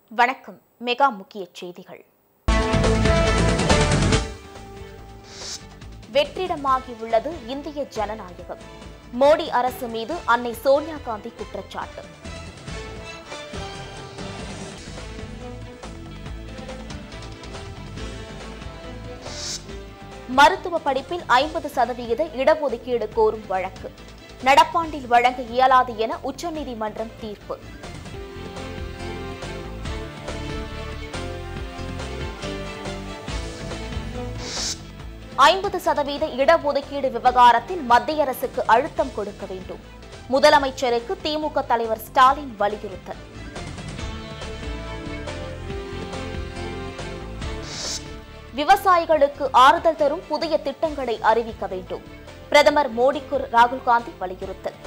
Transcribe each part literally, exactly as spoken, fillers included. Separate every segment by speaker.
Speaker 1: வணக்கம். மெகா முக்கிய செய்திகள். வெற்றிடமாகியுள்ளது இந்திய ஜனநாயகம். மோடி அரசு மீது அன்னை சோனியா காந்தி குற்றச்சாட்டு. மருத்துவ படிப்பில் ஐம்பது சதவீத இடஒதுக்கீடு கோரும் வழக்கு நடப்பாண்டில் வழங்க இயலாது என உச்சநீதிமன்றம் தீர்ப்பு. ஐம்பது சதவீத இடஒதுக்கீடு விவகாரத்தில் மத்திய அரசுக்கு அழுத்தம் கொடுக்க வேண்டும். முதலமைச்சருக்கு திமுக தலைவர் ஸ்டாலின் வலியுறுத்தல். விவசாயிகளுக்கு ஆறுதல் தரும் புதிய திட்டங்களை அறிவிக்க வேண்டும். பிரதமர் மோடிக்கு ராகுல் காந்தி வலியுறுத்தல்.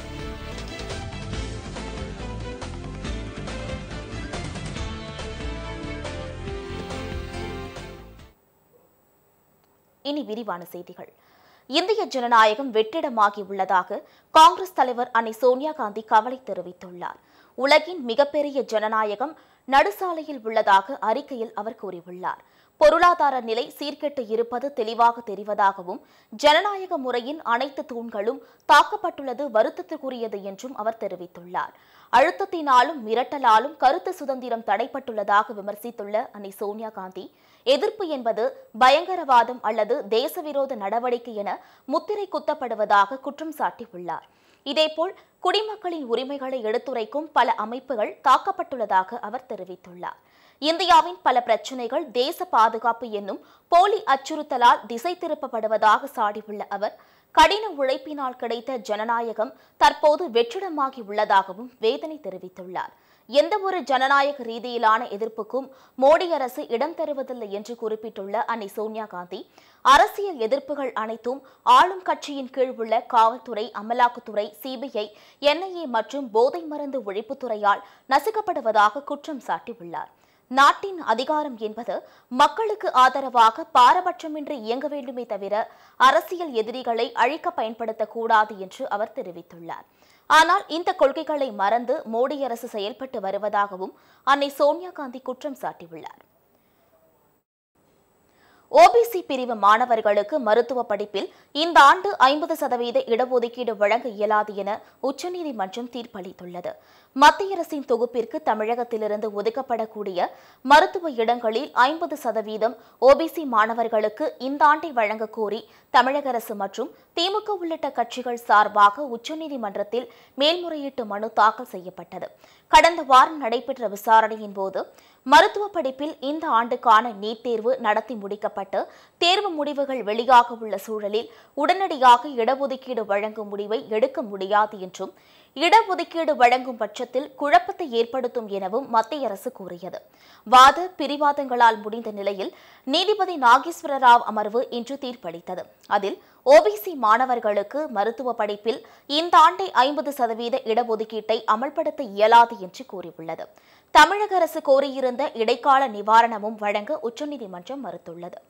Speaker 1: இனி விரிவான செய்திகள். இந்திய ஜனநாயகம் வெற்றிடமாகியுள்ளதாக காங்கிரஸ் தலைவர் அன்னை சோனியா காந்தி கவலை தெரிவித்துள்ளார். உலகின் மிகப்பெரிய ஜனநாயகம் நடுசாலையில் உள்ளதாக அறிக்கையில் அவர் கூறியுள்ளார். பொருளாதார நிலை சீர்கெட்டு இருப்பது தெளிவாக தெரிவதாகவும் ஜனநாயக முறையின் அனைத்து தூண்களும் தாக்கப்பட்டுள்ளது வருத்தத்துக்குரியது என்றும் அவர் தெரிவித்துள்ளார். அழுத்தத்தினாலும் மிரட்டலாலும் கருத்து சுதந்திரம் தடைப்பட்டுள்ளதாக விமர்சித்துள்ள அன்னை சோனியா காந்தி, எதிர்ப்பு என்பது பயங்கரவாதம் அல்லது தேசவிரோத நடவடிக்கை என முத்திரை குத்தப்படுவதாக குற்றம் சாட்டியுள்ளார். இதேபோல் குடிமக்களின் உரிமைகளை எடுத்துரைக்கும் பல அமைப்புகள் தாக்கப்பட்டுள்ளதாக அவர் தெரிவித்துள்ளார். இந்தியாவின் பல பிரச்சினைகள் தேச பாதுகாப்பு என்னும் போலி அச்சுறுத்தலால் திசை திருப்பப்படுவதாக சாடியுள்ள அவர், கடின உழைப்பினால் கிடைத்த ஜனநாயகம் தற்போது வெற்றிடமாகி உள்ளதாகவும் வேதனை தெரிவித்துள்ளார். எந்தவொரு ஜனநாயக ரீதியிலான எதிர்ப்புக்கும் மோடி அரசு இடம் தருவதில்லை என்று குறிப்பிட்டுள்ள அன்னை சோனியா காந்தி, அரசியல் எதிர்ப்புகள் அனைத்தும் ஆளும் கட்சியின் கீழ் உள்ள காவல்துறை, அமலாக்கத்துறை, சிபிஐ, என்ஐஏ மற்றும் போதை மருந்து ஒழிப்புத்துறையால் நசுக்கப்படுவதாக குற்றம் சாட்டியுள்ளார். நாட்டின் அதிகாரம் என்பது மக்களுக்கு ஆதரவாக பாரபட்சமின்றி இயங்க வேண்டுமே தவிர அரசியல் எதிரிகளை அழிக்க பயன்படுத்தக்கூடாது என்று அவர் தெரிவித்துள்ளார். ஆனால் இந்த கொள்கைகளை மறந்து மோடி அரசு செயல்பட்டு வருவதாகவும் அன்னை சோனியா காந்தி குற்றம் சாட்டியுள்ளார். ஓபிசி பிரிவு மாணவர்களுக்கு மருத்துவ படிப்பில் இந்த ஆண்டு ஐம்பது சதவீத இடஒதுக்கீடு வழங்க இயலாது என உச்சநீதிமன்றம் தீர்ப்பளித்துள்ளது. மத்திய அரசின் தொகுப்பிற்கு தமிழகத்திலிருந்து ஒதுக்கப்படக்கூடிய மருத்துவ இடங்களில் ஐம்பது சதவீதம் ஓபிசி மாணவர்களுக்கு இந்த ஆண்டை வழங்க கோரி தமிழக அரசு மற்றும் திமுக உள்ளிட்ட கட்சிகள் சார்பாக உச்சநீதிமன்றத்தில் மேல்முறையீட்டு மனு தாக்கல் செய்யப்பட்டது. கடந்த வாரம் நடைபெற்ற விசாரணையின் போது மருத்துவ படிப்பில் இந்த ஆண்டுக்கான நீட் தேர்வு நடத்தி முடிக்கப்பட்டு தேர்வு முடிவுகள் வெளியாக உள்ள சூழலில் உடனடியாக இடஒதுக்கீடு வழங்கும் முடிவை எடுக்க முடியாது என்றும், இடஒதுக்கீடு வழங்கும் பட்சத்தில் குழப்பத்தை ஏற்படுத்தும் எனவும் மத்திய அரசு கூறியது. வாத பிரிவாதங்களால் முடிந்த நிலையில் நீதிபதி நாகேஸ்வர ராவ் அமர்வு இன்று தீர்ப்பளித்தது. அதில் ஓபிசி மாணவர்களுக்கு மருத்துவ படிப்பில் இந்த ஆண்டை ஐம்பது சதவீத இடஒதுக்கீட்டை அமல்படுத்த இயலாது என்று கூறியுள்ளது. தமிழக அரசு கோரியிருந்த இடைக்கால நிவாரணமும் வழங்க உச்சநீதிமன்றம் மறுத்துள்ளது.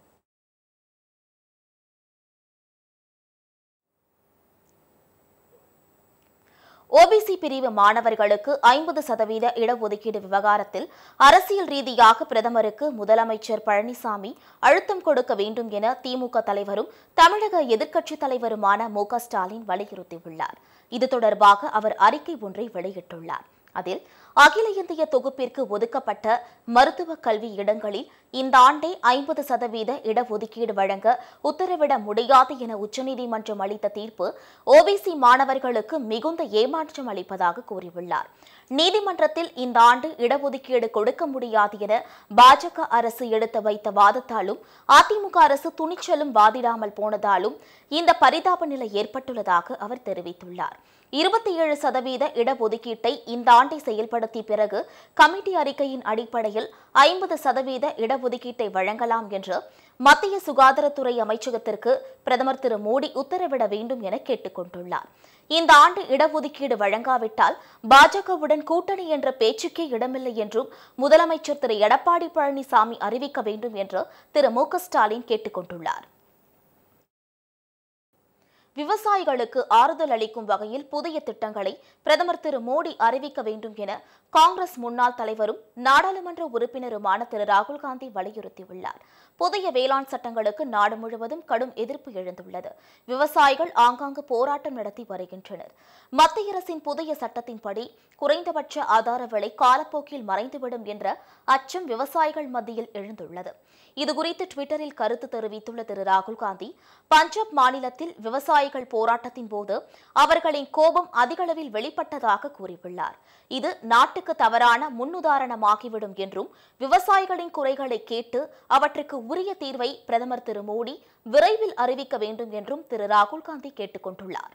Speaker 1: ஓபிசி பிரிவு மாணவர்களுக்கு ஐம்பது சதவீத இடஒதுக்கீடு விவகாரத்தில் அரசியல் ரீதியாக பிரதமருக்கு முதலமைச்சர் பழனிசாமி அழுத்தம் கொடுக்க வேண்டும் என திமுக தலைவரும் தமிழக எதிர்க்கட்சித் தலைவருமான மு க ஸ்டாலின் வலியுறுத்தியுள்ளார். இது தொடர்பாக அவர் அறிக்கை ஒன்றை வெளியிட்டுள்ளார். அதில் அகில இந்திய தொகுப்பிற்கு ஒதுக்கப்பட்ட மருத்துவ கல்வி இடங்களில் இந்த ஆண்டை ஐம்பது சதவீத இடஒதுக்கீடு வழங்க உத்தரவிட முடியாது என உச்சநீதிமன்றம் அளித்த தீர்ப்பு ஓபிசி மாணவர்களுக்கு மிகுந்த ஏமாற்றம் அளிப்பதாக கூறியுள்ளார். நீதிமன்றத்தில் இந்த ஆண்டு இடஒதுக்கீடு கொடுக்க முடியாது என பாஜக அரசு எடுத்து வைத்த வாதத்தாலும் அதிமுக அரசு துணிச்சலும் வாதிடாமல் போனதாலும் இந்த பரிதாப நிலை ஏற்பட்டுள்ளதாக அவர் தெரிவித்துள்ளார். இருபத்தி ஏழு சதவீத இடஒதுக்கீட்டை இந்த ஆண்டை செயல்படுத்திய பிறகு கமிட்டி அறிக்கையின் அடிப்படையில் ஐம்பது சதவீத இடஒதுக்கீட்டை வழங்கலாம் என்று மத்திய சுகாதாரத்துறை அமைச்சகத்திற்கு பிரதமர் திரு மோடி உத்தரவிட வேண்டும் என கேட்டுக் கொண்டுள்ளார். இந்த ஆண்டு இடஒதுக்கீடு வழங்காவிட்டால் பாஜகவுடன் கூட்டணி என்ற பேச்சுக்கே இடமில்லை என்றும் முதலமைச்சர் திரு எடப்பாடி பழனிசாமி அறிவிக்க வேண்டும் என்று திரு மு க ஸ்டாலின் கேட்டுக் கொண்டுள்ளார். விவசாயிகளுக்கு ஆறுதல் அளிக்கும் வகையில் புதிய திட்டங்களை பிரதமர் திரு மோடி அறிவிக்க வேண்டும் என காங்கிரஸ் முன்னாள் தலைவரும் நாடாளுமன்ற உறுப்பினருமான திரு ராகுல் காந்தி வலியுறுத்தியுள்ளார். புதிய வேளாண் சட்டங்களுக்கு நாடு முழுவதும் கடும் எதிர்ப்பு எழுந்துள்ளது. விவசாயிகள் ஆங்காங்கு போராட்டம் நடத்தி வருகின்றனர். மத்திய அரசின் புதிய சட்டத்தின்படி குறைந்தபட்ச ஆதார விலை காலப்போக்கில் மறைந்துவிடும் என்ற அச்சம் விவசாயிகள் மத்தியில் எழுந்துள்ளது. இதுகுறித்து டுவிட்டரில் கருத்து தெரிவித்துள்ள திரு ராகுல் காந்தி, பஞ்சாப் மாநிலத்தில் விவசாயிகள் போராட்டத்தின் போது அவர்களின் கோபம் அதிகளவில் வெளிப்பட்டதாக கூறியுள்ளார். இது நாட்டுக்கு தவறான முன்னுதாரணமாகிவிடும் என்றும் விவசாயிகளின் குறைகளை கேட்டு அவற்றுக்கு உரிய தீர்வை பிரதமர் திரு மோடி விரைவில் அறிவிக்க வேண்டும் என்றும் திரு ராகுல் காந்தி கேட்டுக் கொண்டுள்ளார்.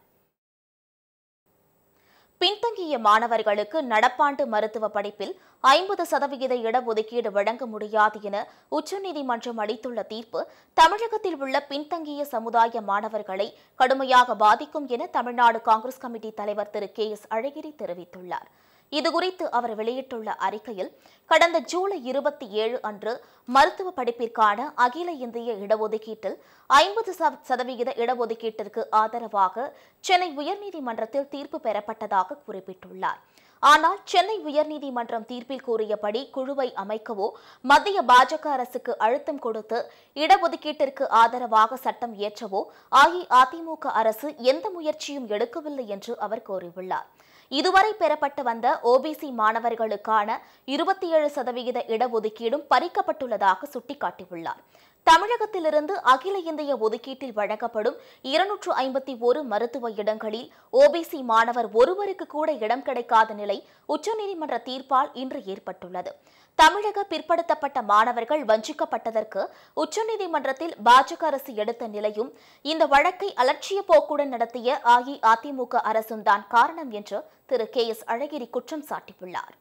Speaker 1: பின்தங்கிய மாணவர்களுக்கு நடப்பாண்டு மருத்துவ படிப்பில் ஐம்பது சதவிகித இடஒதுக்கீடு வழங்க முடியாது என உச்சநீதிமன்றம் அளித்துள்ள தீர்ப்பு தமிழகத்தில் உள்ள பின்தங்கிய சமுதாய மாணவர்களை கடுமையாக பாதிக்கும் என தமிழ்நாடு காங்கிரஸ் கமிட்டி தலைவர் திரு கே எஸ் அழகிரி தெரிவித்துள்ளார். இதுகுறித்து அவர் வெளியிட்டுள்ள அறிக்கையில், கடந்த ஜூலை இருபத்தி ஏழு அன்று மருத்துவ படிப்பிற்கான அகில இந்திய இடஒதுக்கீட்டில் ஐம்பது சதவிகித இடஒதுக்கீட்டிற்கு ஆதரவாக சென்னை உயர்நீதிமன்றத்தில் தீர்ப்பு பெறப்பட்டதாக குறிப்பிட்டுள்ளார். ஆனால் சென்னை உயர்நீதிமன்றம் தீர்ப்பில் கூறியபடி குழுவை அமைக்கவோ மத்திய பாஜக அரசுக்கு அழுத்தம் கொடுத்து இடஒதுக்கீட்டிற்கு ஆதரவாக சட்டம் இயற்றவோ அஇஅதிமுக அரசு எந்த முயற்சியும் எடுக்கவில்லை என்று அவர் கூறியுள்ளார். இதுவரை பெறப்பட்டு வந்த ஓபிசி மாணவர்களுக்கான இருபத்தி ஏழு சதவிகித இடஒதுக்கீடும் பறிக்கப்பட்டுள்ளதாக சுட்டிக்காட்டியுள்ளார். தமிழகத்திலிருந்து அகில இந்திய ஒதுக்கீட்டில் வழங்கப்படும் இருநூற்று ஐம்பத்தி ஒரு மருத்துவ இடங்களில் ஓபிசி மாணவர் ஒருவருக்கு கூட இடம் கிடைக்காத நிலை உச்சநீதிமன்ற தீர்ப்பால் இன்று ஏற்பட்டுள்ளது. தமிழக பிற்படுத்தப்பட்ட மாணவர்கள் வஞ்சிக்கப்பட்டதற்கு உச்சநீதிமன்றத்தில் பாஜக அரசு எடுத்த நிலையும் இந்த வழக்கை அலட்சிய போக்குடன் நடத்திய அஇஅதிமுக அரசும் தான் காரணம் என்று திரு கே எஸ் அழகிரி குற்றம் சாட்டியுள்ளார்.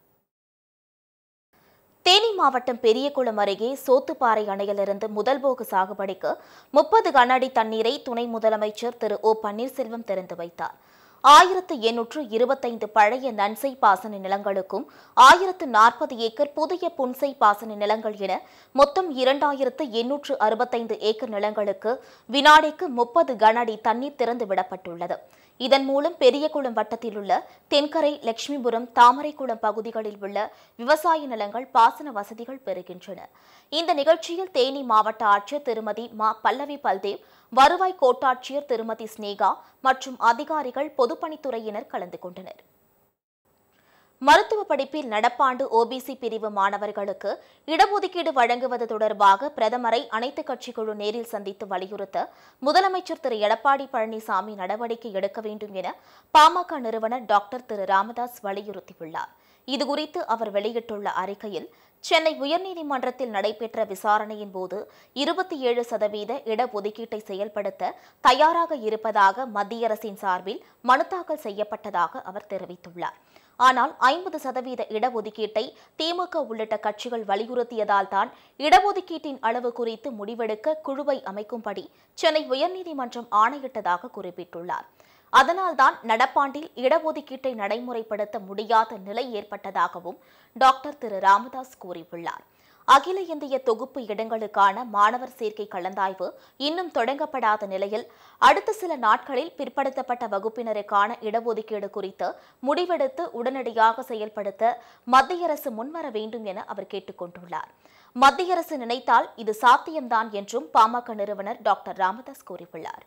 Speaker 1: தேனி மாவட்டம் பெரியகுளம் அருகே சோத்துப்பாறை அணையிலிருந்து முதல்போக சாகுபடிக்கு முப்பது கன அடி தண்ணீரை துணை முதலமைச்சர் திரு ஓ பன்னீர்செல்வம் திறந்து வைத்தார். ஆயிரத்து எண்ணூற்று இருபத்தைந்து பழைய நன்சை பாசன நிலங்களுக்கும் ஆயிரத்து நாற்பது ஏக்கர் புதிய புன்சை பாசன நிலங்கள் என மொத்தம் இரண்டாயிரத்து எண்ணூற்று அறுபத்தைந்து ஏக்கர் நிலங்களுக்கு வினாடிக்கு முப்பது கன அடி தண்ணீர் திறந்து விடப்பட்டுள்ளது. இதன் மூலம் பெரியகுளம் வட்டத்தில் உள்ள தென்கரை, லட்சுமிபுரம், தாமரைக்குளம் பகுதிகளில் உள்ள விவசாய நிலங்கள் பாசன வசதிகள் பெறுகின்றன. இந்த நிகழ்ச்சியில் தேனி மாவட்ட ஆட்சியர் திருமதி மா பல்லவி பல்தேவ், வருவாய் கோட்டாட்சியர் திருமதி ஸ்னேகா மற்றும் அதிகாரிகள், பொதுப்பணித்துறையினர் கலந்து கொண்டனர். மருத்துவ படிப்பில் நடப்பாண்டு ஓபிசி பிரிவு மாணவர்களுக்கு இடஒதுக்கீடு வழங்குவது தொடர்பாக பிரதமரை அனைத்துக் கட்சிக் குழு நேரில் சந்தித்து வலியுறுத்த முதலமைச்சர் திரு எடப்பாடி பழனிசாமி நடவடிக்கை எடுக்க வேண்டும் என பாமக நிறுவனர் டாக்டர் திரு ராமதாஸ் வலியுறுத்தியுள்ளார். இதுகுறித்து அவர் வெளியிட்டுள்ள அறிக்கையில், சென்னை உயர்நீதிமன்றத்தில் நடைபெற்ற விசாரணையின் போது இருபத்தி ஏழு சதவீத இடஒதுக்கீட்டை செயல்படுத்த தயாராக இருப்பதாக மத்திய அரசின் சார்பில் மனு தாக்கல் செய்யப்பட்டதாக அவர் தெரிவித்துள்ளார். ஆனால் ஐம்பது சதவீத இடஒதுக்கீட்டை திமுக உள்ளிட்ட கட்சிகள் வலியுறுத்தியதால் தான் இடஒதுக்கீட்டின் அளவு குறித்து முடிவெடுக்க குழுவை அமைக்கும்படி சென்னை உயர்நீதிமன்றம் ஆணையிட்டதாக குறிப்பிட்டுள்ளார். அதனால்தான் நடப்பாண்டில் இடஒதுக்கீட்டை நடைமுறைப்படுத்த முடியாத நிலை ஏற்பட்டதாகவும் டாக்டர் திரு ராமதாஸ் கூறியுள்ளார். அகில இந்திய தொகுப்பு இடங்களுக்கான மாணவர் சேர்க்கை கலந்தாய்வு இன்னும் தொடங்கப்படாத நிலையில் அடுத்த சில நாட்களில் பிற்படுத்தப்பட்ட வகுப்பினருக்கான இடஒதுக்கீடு குறித்து முடிவெடுத்து உடனடியாக செயல்படுத்த மத்திய அரசு முன்வர வேண்டும் என அவர் கேட்டுக் கொண்டுள்ளார். மத்திய அரசு நினைத்தால் இது சாத்தியம்தான் என்றும் பாமக நிறுவனர் டாக்டர் ராமதாஸ் கூறியுள்ளார்.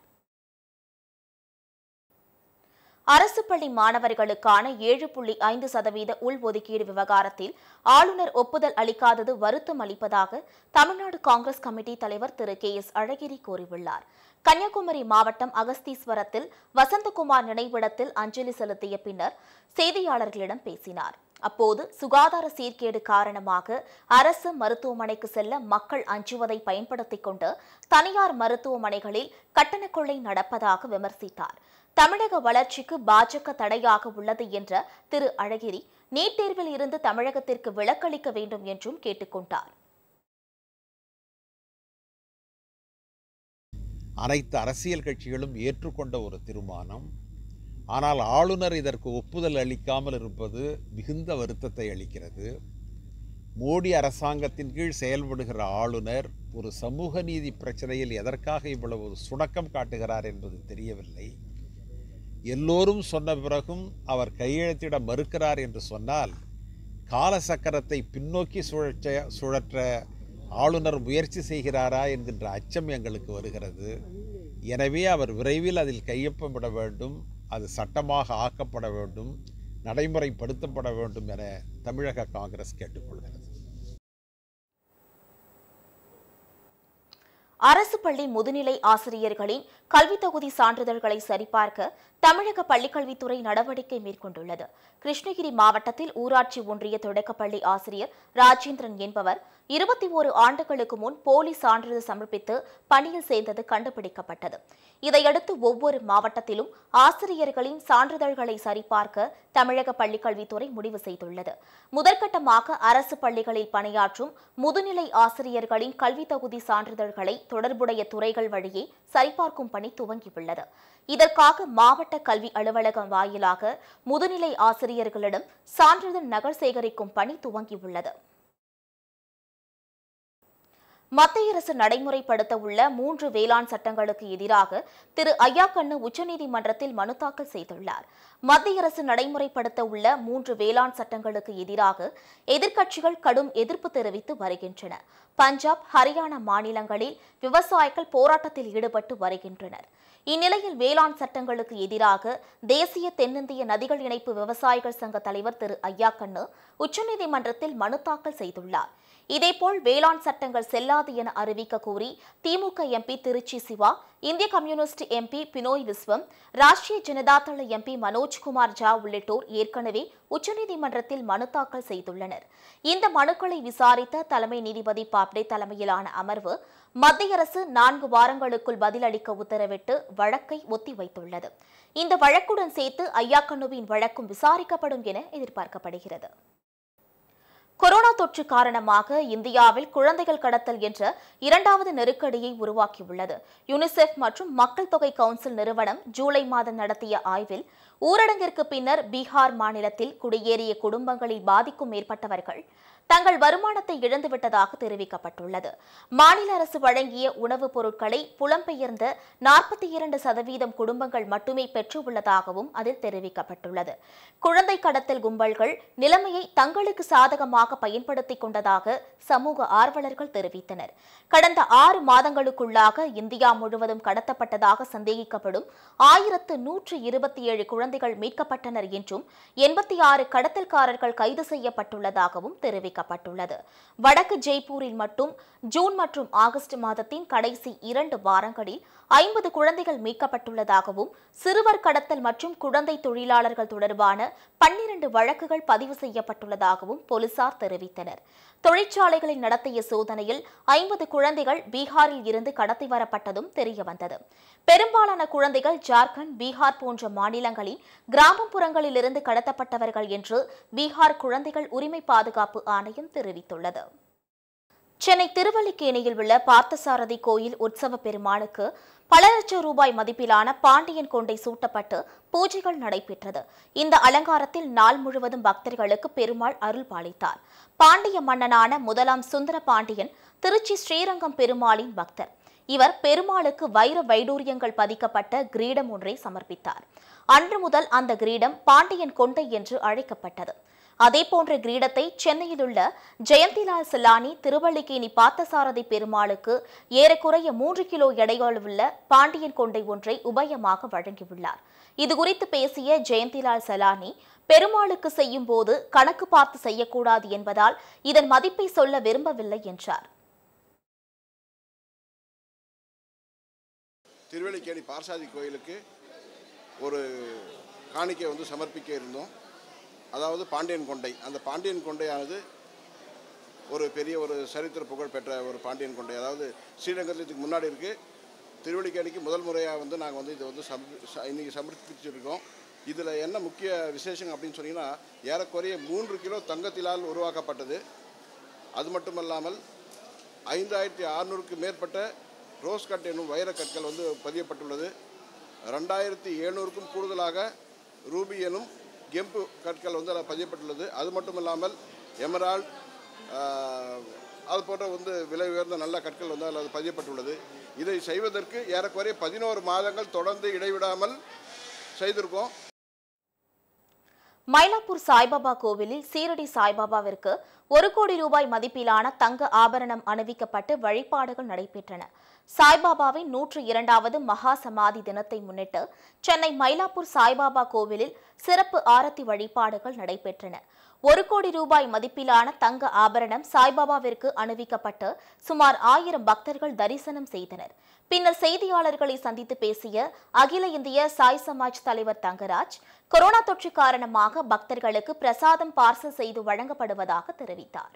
Speaker 1: அரசு பள்ளி மாணவர்களுக்கான ஏழு புள்ளி ஐந்து சதவீத உள்ஒதுக்கீடு விவகாரத்தில் ஆளுநர் ஒப்புதல் அளிக்காதது வருத்தம் அளிப்பதாக தமிழ்நாடு காங்கிரஸ் கமிட்டி தலைவர் திரு கே எஸ் அழகிரி கூறியுள்ளார். கன்னியாகுமரி மாவட்டம் அகஸ்தீஸ்வரத்தில் வசந்தகுமார் நினைவிடத்தில் அஞ்சலி செலுத்திய பின்னர் செய்தியாளர்களிடம் பேசினார். அப்போது சுகாதார சீர்கேடு காரணமாக அரசு மருத்துவமனைக்கு செல்ல மக்கள் அஞ்சுவதை பயன்படுத்திக் கொண்டு தனியார் மருத்துவமனைகளில் கட்டண கொள்ளை நடப்பதாக விமர்சித்தார். தமிழக வளர்ச்சிக்கு பாஜக தடையாக உள்ளது என்ற திரு அழகிரி நீட் தேர்வில் இருந்து தமிழகத்திற்கு விலக்களிக்க வேண்டும் என்றும் கேட்டுக் கொண்டார்.
Speaker 2: அனைத்து அரசியல் கட்சிகளும் ஏற்றுக்கொண்ட ஒரு தீர்மானம். ஆனால் ஆளுநர் இதற்கு ஒப்புதல் அளிக்காமல் இருப்பது மிகுந்த வருத்தத்தை அளிக்கிறது. மோடி அரசாங்கத்தின் கீழ் செயல்படுகிற ஆளுநர் ஒரு சமூக நீதி பிரச்சனையில் எதற்காக இவ்வளவு சுணக்கம் காட்டுகிறார் என்பது தெரியவில்லை. எல்லோரும் சொன்ன பிறகும் அவர் கையெழுத்திட மறுக்கிறார் என்று சொன்னால் காலசக்கரத்தை பின்னோக்கி சுழற்ற சுழற்ற ஆளுநர் முயற்சி செய்கிறாரா என்கின்ற அச்சம் எங்களுக்கு வருகிறது. எனவே அவர் விரைவில் அதில் கையொப்பமிட வேண்டும், அது சட்டமாக ஆக்கப்பட வேண்டும், நடைமுறைப்படுத்தப்பட வேண்டும் என தமிழக காங்கிரஸ் கேட்டுக்கொள்கிறது.
Speaker 1: அரசு பள்ளி முதுநிலை ஆசிரியர்களின் கல்வி தகுதி சான்றிதழ்களை சரிபார்க்க தமிழக பள்ளிக்கல்வித்துறை நடவடிக்கை மேற்கொண்டுள்ளது. கிருஷ்ணகிரி மாவட்டத்தில் ஊராட்சி ஒன்றிய தொடக்கப்பள்ளி ஆசிரியர் ராஜேந்திரன் என்பவர் இருபத்தி ஓரு ஆண்டுகளுக்கு முன் போலி சான்றிதழ் சமர்ப்பித்து பணியில் சேர்ந்தது கண்டுபிடிக்கப்பட்டது. இதையடுத்து ஒவ்வொரு மாவட்டத்திலும் ஆசிரியர்களின் சான்றிதழ்களை சரிபார்க்க தமிழக பள்ளிக்கல்வித்துறை முடிவு செய்துள்ளது. முதற்கட்டமாக அரசு பள்ளிகளில் பணியாற்றும் முதுநிலை ஆசிரியர்களின் கல்வி தகுதி சான்றிதழ்களை தொடர்புடைய துறைகள் வழியே சரிபார்க்கும் பணி துவங்கியுள்ளது. இதற்காக மாவட்ட கல்வி அலுவலகம் வாயிலாக முதுநிலை ஆசிரியர்களிடம் சான்றிதழ் நகல் சேகரிக்கும் பணி துவங்கியுள்ளது. மத்திய அரசு நடைமுறைப்படுத்த உள்ள மூன்று வேளாண் சட்டங்களுக்கு எதிராக திரு ஐயாக்கண்ணு உச்சநீதிமன்றத்தில் மனு தாக்கல் செய்துள்ளார். மத்திய அரசு நடைமுறைப்படுத்த உள்ள மூன்று வேளாண் சட்டங்களுக்கு எதிராக எதிர்க்கட்சிகள் கடும் எதிர்ப்பு தெரிவித்து வருகின்றன. பஞ்சாப், ஹரியானா மாநிலங்களில் விவசாயிகள் போராட்டத்தில் ஈடுபட்டு வருகின்றனர். இந்நிலையில் வேளாண் சட்டங்களுக்கு எதிராக தேசிய தென்னிந்திய நதிகள் இணைப்பு விவசாயிகள் சங்க தலைவர் திரு ஐயாக்கண்ணு உச்சநீதிமன்றத்தில் மனு தாக்கல் செய்துள்ளார். இதேபோல் வேளாண் சட்டங்கள் செல்லாது என அறிவிக்க கோரி திமுக எம்பி திருச்சி சிவா, இந்திய communist MP Binoy Viswam, Rashtriya Janata Dal MP Manojkumar Jha உள்ளிட்டோர் ஏற்கனவே உச்சநீதிமன்றத்தில் மனு தாக்கல் செய்துள்ளனர். இந்த மனுக்களை விசாரித்த தலைமை நீதிபதி பாப்டே தலைமையிலான அமர்வு மத்திய அரசு நான்கு வாரங்களுக்குள் பதிலளிக்க உத்தரவிட்டு வழக்கை ஒத்திவைத்துள்ளது. இந்த வழக்குடன் சேர்த்து ஐயாக்கண்ணுவின் வழக்கும் விசாரிக்கப்படும் என எதிர்பார்க்கப்படுகிறது. கொரோனா தொற்று காரணமாக இந்தியாவில் குழந்தைகள் கடத்தல் என்ற இரண்டாவது நெருக்கடியை உருவாக்கியுள்ளது. யுனிசெஃப் மற்றும் மக்கள் தொகை கவுன்சில் நிறுவனம் ஜூலை மாதம் நடத்திய ஆய்வில் ஊரடங்கிற்கு பின்னர் பீகார் மாநிலத்தில் குடியேறிய குடும்பங்களில் பாதிக்கும் மேற்பட்டவர்கள் தங்கள் வருமானத்தை இழந்துவிட்டதாக தெரிவிக்கப்பட்டுள்ளது. மாநில அரசு வழங்கிய உணவுப் பொருட்களை புலம்பெயர்ந்த நாற்பத்தி இரண்டு சதவீதம் குடும்பங்கள் மட்டுமே பெற்றுள்ளதாகவும் அதில் தெரிவிக்கப்பட்டுள்ளது. குழந்தை கடத்தல் கும்பல்கள் நிலைமையை தங்களுக்கு சாதகமாக பயன்படுத்திக் கொண்டதாக சமூக ஆர்வலர்கள் தெரிவித்தனர். கடந்த ஆறு மாதங்களுக்குள்ளாக இந்தியா முழுவதும் கடத்தப்பட்டதாக சந்தேகிக்கப்படும் ஆயிரத்து நூற்று இருபத்தி ஏழு குழந்தைகள் மீட்கப்பட்டனர் என்றும் எண்பத்தி ஆறு கடத்தல்காரர்கள் கைது செய்யப்பட்டுள்ளதாகவும் தெரிவிக்கப்பட்டது. வடக்கு ஜெய்ப்பூரில் மட்டும் ஜூன் மற்றும் ஆகஸ்ட் மாதத்தின் கடைசி இரண்டு வாரங்களில் ஐம்பது குழந்தைகள் மீட்கப்பட்டுள்ளதாகவும் சிறுவர் கடத்தல் மற்றும் குழந்தை தொழிலாளர்கள் தொடர்பான பன்னிரண்டு வழக்குகள் பதிவு செய்யப்பட்டுள்ளதாகவும் போலீசார் தெரிவித்தனர். தொழிற்சாலைகளில் நடத்திய சோதனையில் ஐம்பது குழந்தைகள் பீகாரில் இருந்து கடத்தி வரப்பட்டதும் தெரியவந்தது. பெரும்பாலான குழந்தைகள் ஜார்க்கண்ட், பீகார் போன்ற மாநிலங்களின் கிராமப்புறங்களில் இருந்து கடத்தப்பட்டவர்கள் என்று பீகார் குழந்தைகள் உரிமை பாதுகாப்பு ஆணையம் தெரிவித்துள்ளது. சென்னை திருவல்லிக்கேணியில் உள்ள பார்த்தசாரதி கோயில் உற்சவ பெருமாளுக்கு பல லட்சம் ரூபாய் மதிப்பிலான பாண்டியன் கொண்டை சூட்டப்பட்டு பூஜைகள் நடைபெற்றது. இந்த அலங்காரத்தில் நாள் முழுவதும் பக்தர்களுக்கு பெருமாள் அருள் பாலித்தார். பாண்டிய மன்னனான முதலாம் சுந்தர பாண்டியன் திருச்சி ஸ்ரீரங்கம் பெருமாளின் பக்தர். இவர் பெருமாளுக்கு வைர வைடூரியங்கள் பதிக்கப்பட்ட கிரீடம் ஒன்றை சமர்ப்பித்தார். அன்று முதல் அந்த கிரீடம் பாண்டியன் கொண்டை என்று அழைக்கப்பட்டது. அதேபோன்ற கிரீடத்தை சென்னையில் உள்ள ஜெயந்திலால் செல்லானி திருவல்லிக்கேணி பார்த்தசாரதி பெருமாளுக்கு ஏறக்குறைய மூன்று கிலோ எடையுள்ள பாண்டியன் கொண்டை ஒன்றை உபயமாக வழங்கியுள்ளார். இதுகுறித்து பேசிய ஜெயந்திலால் செல்லானி, பெருமாளுக்கு செய்யும் போது கணக்கு பார்த்து செய்யக்கூடாது என்பதால் இதன் மதிப்பை சொல்ல விரும்பவில்லை என்றார்.
Speaker 3: திருவல்லிக்கேணி பார்த்தசாரதி கோயிலுக்கு ஒரு காணிக்கை வந்து சமர்ப்பிக்க இருந்தோம். அதாவது பாண்டியன் கொண்டை. அந்த பாண்டியன் கொண்டையானது ஒரு பெரிய ஒரு சரித்திர புகழ் பெற்ற ஒரு பாண்டியன் கொண்டை. அதாவது ஸ்ரீரங்கத்துக்கு முன்னாடி இருக்குது. திருவல்லிக்கேணிக்கு முதல் முறையாக வந்து நாங்கள் வந்து இதை வந்து சம் இன்றைக்கி சமர்ப்பிச்சிருக்கோம். இதில் என்ன முக்கிய விசேஷம் அப்படின்னு சொன்னீங்கன்னா, ஏறக்குறைய மூன்று கிலோ தங்கத்திலால் உருவாக்கப்பட்டது. அது மட்டுமல்லாமல் ஐந்தாயிரத்தி அறுநூறுக்கு மேற்பட்ட ரோஸ் கட் என்னும் வைரக்கற்கள் வந்து பதியப்பட்டுள்ளது. ரெண்டாயிரத்தி எழுநூறுக்கும் கூடுதலாக ரூபி எனும் கெம்பு கற்கள் வந்து அதில் பதியப்பட்டுள்ளது. அது மட்டும் இல்லாமல் எமரால்ட் அது போன்ற வந்து விலை உயர்ந்த நல்ல கற்கள் வந்து அதில் பதியப்பட்டுள்ளது. இதை செய்வதற்கு ஏறக்குறைய பதினோரு மாதங்கள் தொடர்ந்து இடைவிடாமல் செய்திருக்கோம்.
Speaker 1: மயிலாப்பூர் சாய்பாபா கோவிலில் சீரடி சாய்பாபாவிற்கு ஒரு கோடி ரூபாய் மதிப்பிலான தங்க ஆபரணம் அணிவிக்கப்பட்டு வழிபாடுகள் நடைபெற்றன. சாய்பாபாவின் நூற்று இரண்டாவது மகா சமாதி தினத்தை முன்னிட்டு சென்னை மயிலாப்பூர் சாய்பாபா கோவிலில் சிறப்பு ஆரத்தி வழிபாடுகள் நடைபெற்றன. ஒரு கோடி ரூபாய் மதிப்பிலான தங்க ஆபரணம் சாய்பாபாவிற்கு அணிவிக்கப்பட்டு சுமார் ஆயிரம் பக்தர்கள் தரிசனம் செய்தனர். பின்னர் செய்தியாளர்களை சந்தித்து பேசிய அகில இந்திய சாய் சமாஜ் தலைவர் தங்கராஜ், கொரோனா தொற்று காரணமாக பக்தர்களுக்கு பிரசாதம் பார்சல் செய்து வழங்கப்படுவதாக தெரிவித்தார்.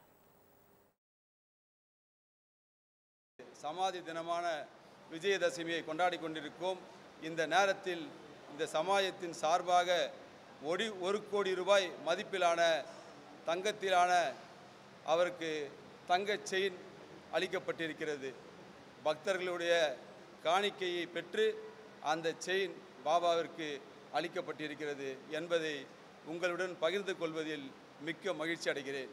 Speaker 4: சமாதி தினமான விஜயதசமியை கொண்டாடி கொண்டிருக்கும் இந்த நேரத்தில் இந்த சமாஜத்தின் சார்பாக ஒரு ஒரு கோடி ரூபாய் மதிப்பிலான தங்கத்திலான அவருக்கு தங்க செயின் அளிக்கப்பட்டிருக்கிறது. பக்தர்களுடைய காணிக்கையை பெற்று அந்த செயின் பாபாவிற்கு அளிக்கப்பட்டிருக்கிறது என்பதை உங்களுடன் பகிர்ந்து கொள்வதில் மிக்க மகிழ்ச்சி அடைகிறேன்.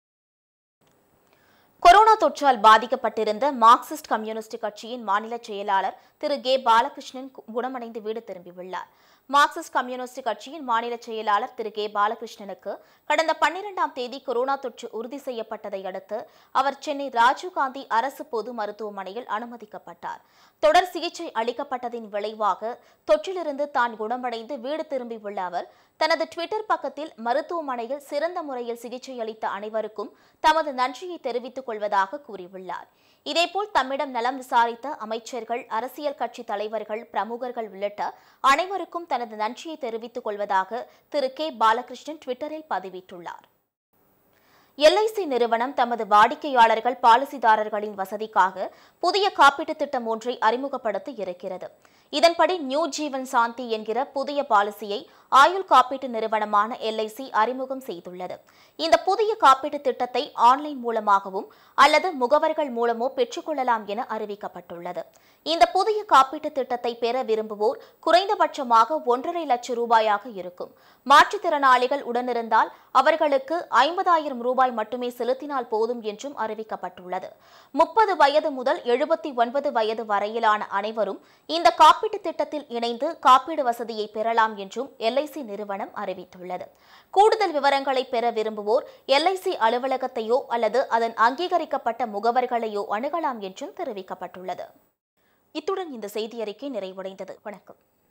Speaker 1: கொரோனா தொற்றால் பாதிக்கப்பட்டிருந்த மார்க்சிஸ்ட் கம்யூனிஸ்ட் கட்சியின் மாநில செயலாளர் திரு கே பாலகிருஷ்ணன் குணமடைந்து வீடு திரும்பியுள்ளார். மார்க்சிஸ்ட் கம்யூனிஸ்ட் கட்சியின் மாநில செயலாளர் திரு கே பாலகிருஷ்ணனுக்கு கடந்த பன்னிரண்டாம் தேதி கொரோனா தொற்று உறுதி செய்யப்பட்டதை அடுத்து அவர் சென்னை ராஜீவ்காந்தி அரசு பொது மருத்துவமனையில் அனுமதிக்கப்பட்டார். தொடர் சிகிச்சை அளிக்கப்பட்டதின் விளைவாக தொற்றிலிருந்து தான் குணமடைந்து வீடு திரும்பியுள்ள அவர் தனது ட்விட்டர் பக்கத்தில் மருத்துவமனையில் சிறந்த முறையில் சிகிச்சை அளித்த அனைவருக்கும் தமது நன்றியை தெரிவித்துக் கொள்வதாக கூறியுள்ளார். இதேபோல் தம்மிடம் நலம் விசாரித்த அமைச்சர்கள், அரசியல் கட்சி தலைவர்கள், பிரமுகர்கள் உள்ளிட்ட அனைவருக்கும் தனது நன்றியை தெரிவித்துக் கொள்வதாக திரு கே பாலகிருஷ்ணன் ட்விட்டரில் பதிவிட்டுள்ளார். எல் ஐ சி நிறுவனம் தமது வாடிக்கையாளர்கள் பாலிசிதாரர்களின் வசதிக்காக புதிய காப்பீட்டு திட்டம் ஒன்றை அறிமுகப்படுத்த இருக்கிறது. இதன்படி நியூ ஜீவன் சாந்தி என்கிற புதிய பாலிசியை ஆயுள் காப்பீட்டு நிறுவனமான எல் ஐ சி அறிமுகம் செய்துள்ளது. இந்த புதிய காப்பீட்டு திட்டத்தை ஆன்லைன் மூலமாகவும் அல்லது முகவர்கள் மூலமோ பெற்றுக்கொள்ளலாம் என அறிவிக்கப்பட்டுள்ளது. இந்த புதிய காப்பீட்டு திட்டத்தை பெற விரும்புவோர் குறைந்தபட்சமாக ஒன்றரை லட்சம் ரூபாயாக இருக்கும். மாற்றுத்திறனாளிகள் உடனிருந்தால் அவர்களுக்கு ஐம்பதாயிரம் ரூபாய் மட்டுமே செலுத்தினால் போதும் என்றும் அறிவிக்கப்பட்டுள்ளது. முப்பது வயது முதல் எழுபத்தி ஒன்பது வயது வரையிலான அனைவரும் இந்த காப்பீட்டு திட்டத்தில் இணைந்து காப்பீடு வசதியை பெறலாம் என்றும் எல் ஐ சி நிறுவனம் அறிவித்துள்ளது. கூடுதல் விவரங்களை பெற விரும்புவோர் எல் ஐ சி அலுவலகத்தையோ அல்லது அதன் அங்கீகரிக்கப்பட்ட முகவர்களையோ அணுகலாம் என்றும் தெரிவிக்கப்பட்டுள்ளது. இத்துடன் இந்த செய்தி அறிக்கை நிறைவடைந்தது. வணக்கம்.